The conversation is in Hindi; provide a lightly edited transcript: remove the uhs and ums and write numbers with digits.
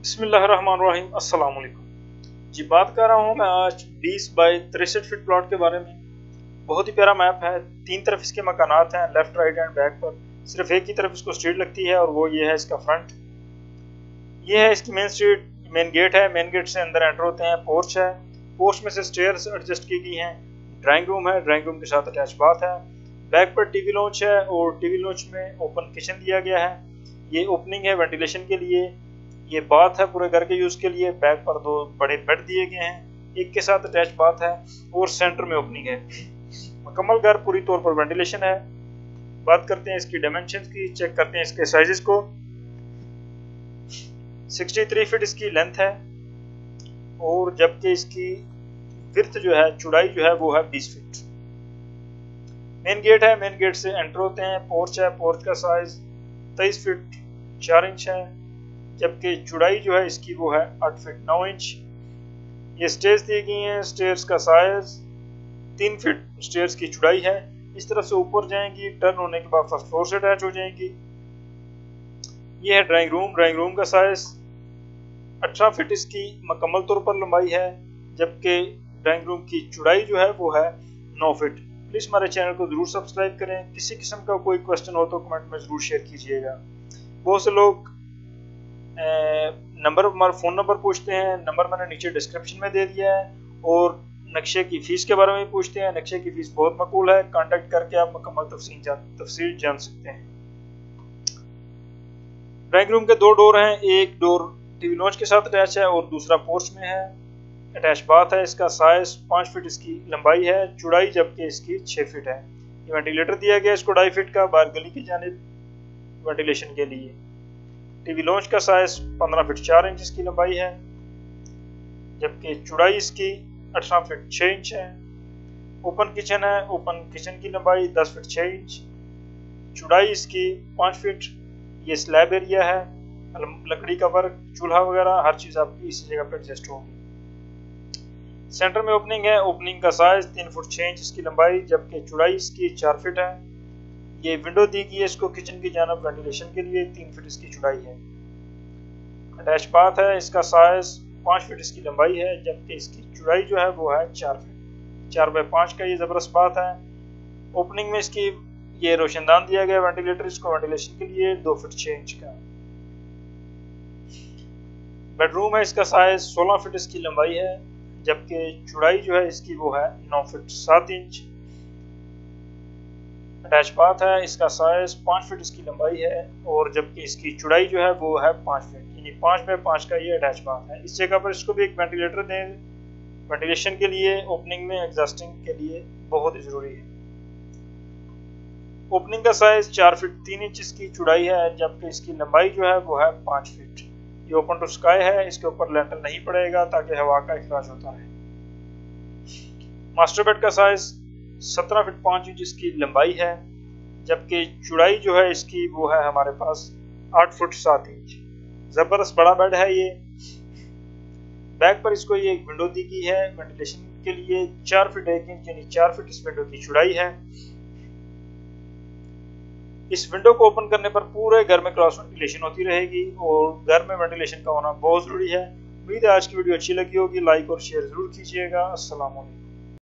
बिस्मिल्लाहिर्रहमानिर्रहीम। अस्सलाम वालेकुम जी। बात कर रहा हूँ मैं आज 20 बाई 63 फीट प्लॉट के बारे में। बहुत ही प्यारा मैप है। तीन तरफ इसके मकानात हैं, लेफ्ट राइट एंड बैक पर। सिर्फ एक ही तरफ इसको स्ट्रीट लगती है और वो ये है इसका फ्रंट। ये है इसकी मेन स्ट्रीट, मेन गेट है। मेन गेट से अंदर एंटर होते हैं। पोर्च है, पोर्च में से स्टेयर्स एडजस्ट की गई हैं। ड्राइंग रूम है, ड्राइंग रूम के साथ अटैच बाथ है। बैक पर टीवी लॉन्च है और टीवी लॉन्च में ओपन किचन दिया गया है। ये ओपनिंग है वेंटिलेशन के लिए। ये बाथ है पूरे घर के यूज के लिए। बैक पर दो बड़े बेड दिए गए हैं, एक के साथ अटैच बाथ है और सेंटर में ओपनिंग है। मुकम्मल घर पूरी तौर पर वेंटिलेशन है। बात करते हैं इसकी डायमेंशंस की, चेक करते हैं इसके साइजेस को। 63 फीट इसकी लेंथ है और जबकि इसकी विड्थ जो है, चौड़ाई जो है वो है 20 फीट। मेन गेट है, मेन गेट से एंटर होते हैं। पोर्च है, पोर्च का साइज 23 फीट 4 इंच है, जबकि चौड़ाई जो है इसकी वो है 8 फीट 9 इंच। ये स्टेयर्स दी गई हैं, स्टेयर्स का साइज 3 फीट स्टेयर्स की चौड़ाई है। इस तरफ से ऊपर जाएंगी, टर्न होने के बाद फर्स्ट फ्लोर से अटैच हो जाएंगी। ये है ड्राइंग रूम, ड्राइंग रूम का साइज 18 फीट इसकी मुकम्मल तौर पर लंबाई है, जबकि ड्राइंग रूम की चौड़ाई जो है वो है 9 फीट। प्लीज़ हमारे चैनल को ज़रूर सब्सक्राइब करें। किसी किस्म का कोई क्वेश्चन हो तो कमेंट में ज़रूर शेयर कीजिएगा। बहुत से लोग नंबर, हमारा फ़ोन नंबर पूछते हैं, नंबर मैंने नीचे डिस्क्रिप्शन में दे दिया है। और नक्शे की फ़ीस के बारे में पूछते हैं। नक्शे की फ़ीस बहुत मकबूल है, कांटेक्ट करके आप मुकम्मल तफसील जान सकते हैं। ड्राइंग रूम के दो डोर हैं, एक डोर टीवी लॉन्च के साथ अटैच है और दूसरा पोर्च में है। अटैच बाथ है। इसका साइज 5 फीट इसकी लंबाई है, चौड़ाई जबकि इसकी 6 फीट है। ये वेंटिलेटर दिया गया इसको 2.5 फीट का बाहर गली की जानिब वेंटिलेशन के लिए। टीवी लॉन्च का साइज 15 फीट 4 इंच इसकी लंबाई है, जबकि चौड़ाई इसकी 18 फीट 6 इंच है। ओपन किचन है, ओपन किचन की लंबाई 10 फीट 6 इंच, चौड़ाई इसकी 5 फीट। ये स्लैब एरिया है, लकड़ी का वर्क, चूल्हा वगैरह हर चीज़ आपकी इसी जगह पर एडजस्ट होगी। सेंटर में ओपनिंग है, ओपनिंग का साइज 3 फुट 6 इंच इसकी लंबाई, जबकि चौड़ाई इसकी 4 फीट है। ये विंडो दी गई है इसको किचन की जानिब वेंटिलेशन के लिए, 3 फीट इसकी चौड़ाई है। अटैच बाथ है, इसका साइज 5 फीट इसकी लंबाई है, जबकि इसकी चौड़ाई जो है वो है 4 फीट। 4 बाई 5 का ये ज़बरदस्त बाथ है। ओपनिंग में इसकी ये रोशनदान दिया गया वेंटिलेटर इसको वेंटिलेशन के लिए, 2 फीट 6 इंच का। बेडरूम है, इसका साइज 16 फीट इसकी लंबाई है, जबकि चौड़ाई जो है इसकी वो है 9 फीट 7 इंच। अटैच बाथ है, इसका साइज 5 फीट इसकी लंबाई है और जबकि इसकी चौड़ाई जो है वो है 5 फीट, यानी 5 बाई 5 का ये अटैच बाथ है। इस जगह पर इसको भी एक वेंटिलेटर दें वेंटिलेशन के लिए, ओपनिंग में एग्जॉस्टिंग के लिए बहुत ही ज़रूरी है। ओपनिंग का साइज 4 फीट 3 इंच इसकी चौड़ाई है, जबकि इसकी लंबाई जो है वो है 5 फीट। ये ओपन टू स्काई है, इसके ऊपर लैंटल नहीं पड़ेगा ताकि हवा का इखराज होता रहे। मास्टर बेड का साइज 17 फीट 5 इंच इसकी लंबाई है, जबकि चौड़ाई जो है इसकी वो है हमारे पास 8 फुट 7 इंच। ज़बरदस्त बड़ा बेड है ये। बैक पर इसको ये एक विंडो दी गई है वेंटिलेशन के लिए, 4 फीट 1 इंच यानी 4 फीट इस विंडो की चौड़ाई है। इस विंडो को ओपन करने पर पूरे घर में क्रॉस वेंटिलेशन होती रहेगी और घर में वेंटिलेशन का होना बहुत ज़रूरी है। उम्मीद है आज की वीडियो अच्छी लगी होगी। लाइक और शेयर ज़रूर कीजिएगा। अस्सलाम वालेकुम।